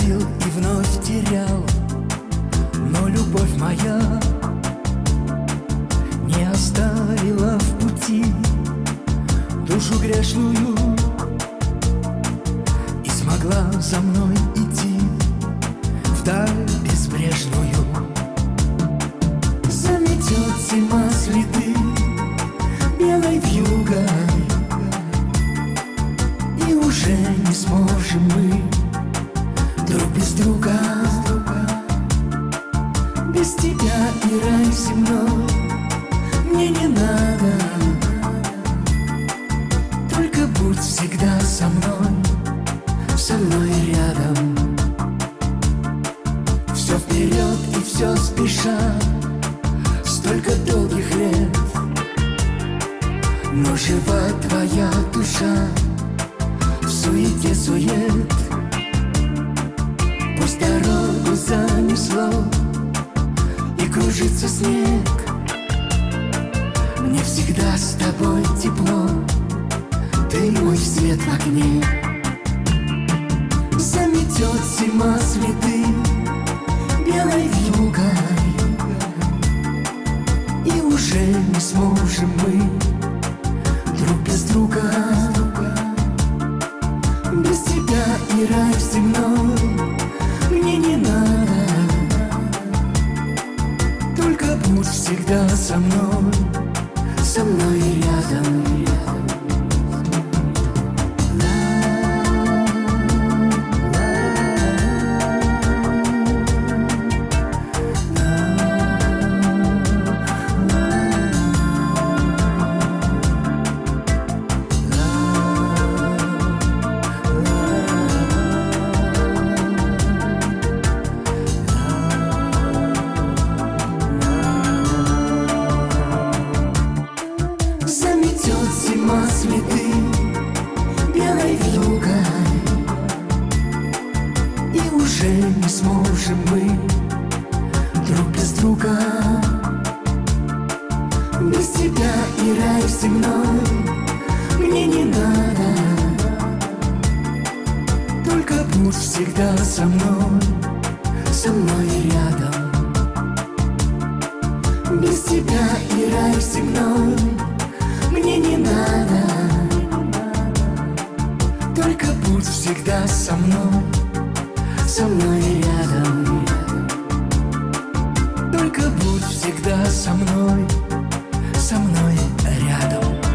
находил и вновь терял, но любовь моя не оставила в пути душу грешную и смогла за мной идти вдаль безбрежную. Заметет зима следы белой вьюгой, и уже не сможем мы друг без друга. Без тебя и рай земной мне не надо, только будь всегда со мной рядом. Все вперед и все спеша, столько долгих лет, но жива твоя душа в суете сует. Пусть дорогу занесло и кружится снег, мне всегда с тобой тепло, ты мой свет в огне. Заметет зима следы белой вьюгой, и уже не сможем мы друг без друга. Без тебя и рай земной мне не надо, только будь всегда со мной рядом. Заметет зима следы белой вьюгой, и уже не сможем мы друг без друга. Без тебя и рай земной мне не надо, только будь всегда со мной рядом. Без тебя и рай земной мне не надо, только будь всегда со мной рядом. Только будь всегда со мной рядом.